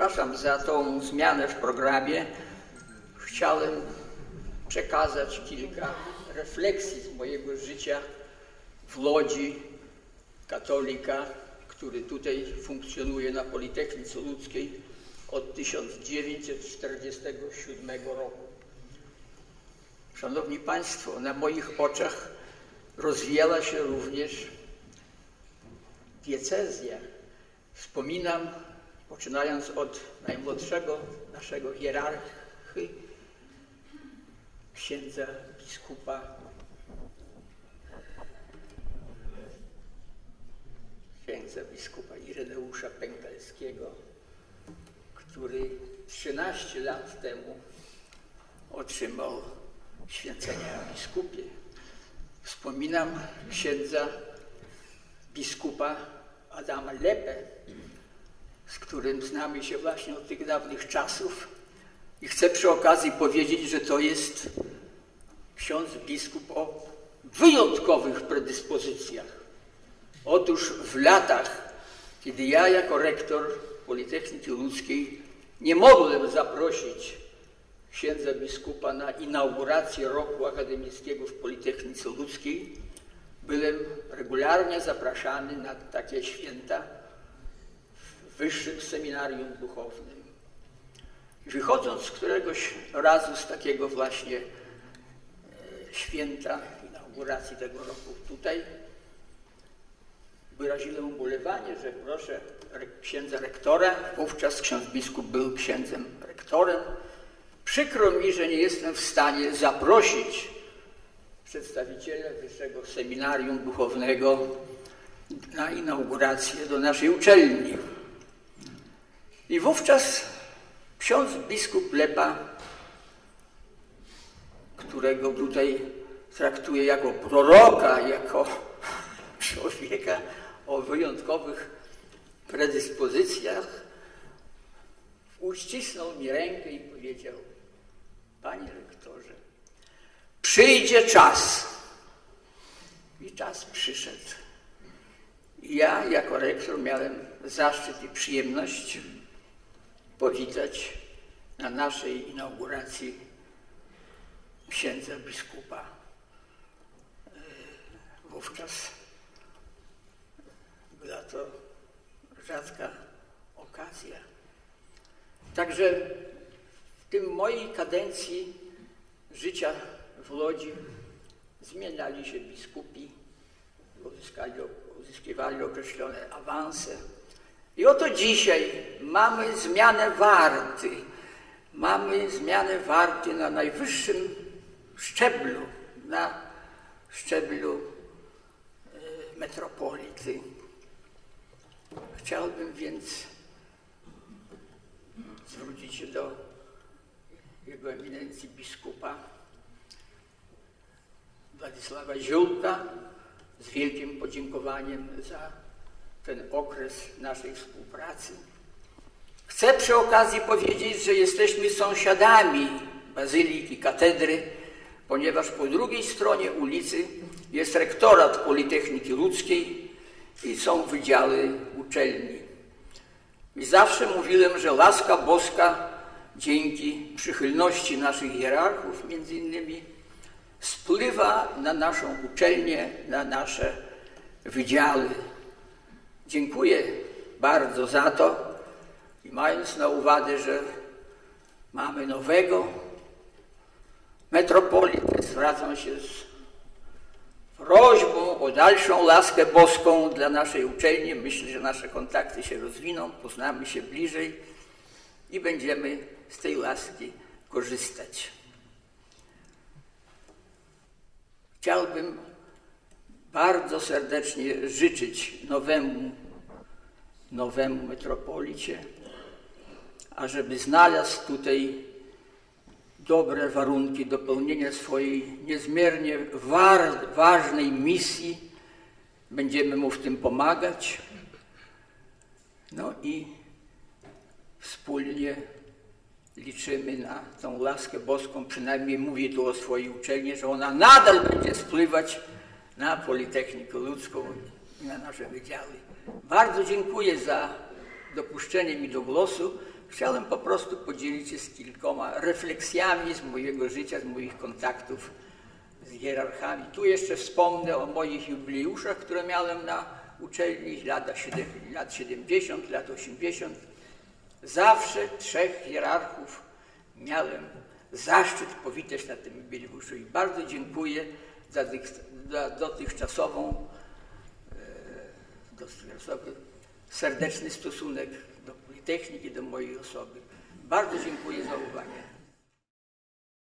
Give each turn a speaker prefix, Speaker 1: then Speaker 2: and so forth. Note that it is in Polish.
Speaker 1: przepraszam za tą zmianę w programie. Chciałem przekazać kilka refleksji z mojego życia w Łodzi, katolika, który tutaj funkcjonuje na Politechnice Łódzkiej od 1947 roku. Szanowni Państwo, na moich oczach rozwijała się również diecezja. Wspominam, poczynając od najmłodszego naszego hierarchy, księdza biskupa Ireneusza Pękalskiego, który 13 lat temu otrzymał święcenia biskupie. Wspominam księdza biskupa Adama Lepę, z którym znamy się właśnie od tych dawnych czasów i chcę przy okazji powiedzieć, że to jest ksiądz biskup o wyjątkowych predyspozycjach. Otóż w latach, kiedy ja jako rektor Politechniki Łódzkiej nie mogłem zaprosić księdza biskupa na inaugurację roku akademickiego w Politechnice Łódzkiej, byłem regularnie zapraszany na takie święta w Wyższym Seminarium Duchownym. Wychodząc z któregoś razu z takiego właśnie święta, inauguracji tego roku tutaj, wyraziłem ubolewanie, że proszę księdza rektora, wówczas ksiądz biskup był księdzem rektorem, przykro mi, że nie jestem w stanie zaprosić przedstawiciela Wyższego Seminarium Duchownego na inaugurację do naszej uczelni. I wówczas ksiądz biskup Lepa, którego tutaj traktuję jako proroka, jako człowieka o wyjątkowych predyspozycjach, uścisnął mi rękę i powiedział: panie rektorze, przyjdzie czas. I czas przyszedł. I ja jako rektor miałem zaszczyt i przyjemność powitać na naszej inauguracji księdza biskupa. Wówczas była to rzadka okazja. Także w tym mojej kadencji życia w Łodzi zmieniali się biskupi, uzyskiwali określone awanse. I oto dzisiaj mamy zmianę warty. Mamy zmianę warty na najwyższym szczeblu, na szczeblu metropolity. Chciałbym więc zwrócić się do jego eminencji biskupa Władysława Ziółka z wielkim podziękowaniem za ten okres naszej współpracy. Chcę przy okazji powiedzieć, że jesteśmy sąsiadami bazyliki, katedry, ponieważ po drugiej stronie ulicy jest rektorat Politechniki Łódzkiej i są wydziały uczelni. I zawsze mówiłem, że łaska boska dzięki przychylności naszych hierarchów między innymi spływa na naszą uczelnię, na nasze wydziały. Dziękuję bardzo za to i mając na uwadze, że mamy nowego metropolitę, zwracam się z prośbą o dalszą laskę boską dla naszej uczelni. Myślę, że nasze kontakty się rozwiną, poznamy się bliżej i będziemy z tej laski korzystać. Chciałbym bardzo serdecznie życzyć nowemu metropolicie, ażeby znalazł tutaj dobre warunki do pełnienia swojej niezmiernie ważnej misji. Będziemy mu w tym pomagać. No i wspólnie liczymy na tą laskę boską, przynajmniej mówię tu o swojej uczelni, że ona nadal będzie spływać na Politechnikę Łódzką i na nasze wydziały. Bardzo dziękuję za dopuszczenie mi do głosu, chciałem po prostu podzielić się z kilkoma refleksjami z mojego życia, z moich kontaktów z hierarchami. Tu jeszcze wspomnę o moich jubileuszach, które miałem na uczelni, lat 70, lat 80. Zawsze 3 hierarchów miałem zaszczyt powitać na tym jubileuszu i bardzo dziękuję za dotychczasową serdeczny stosunek do Politechniki, do mojej osoby. Bardzo dziękuję za uwagę.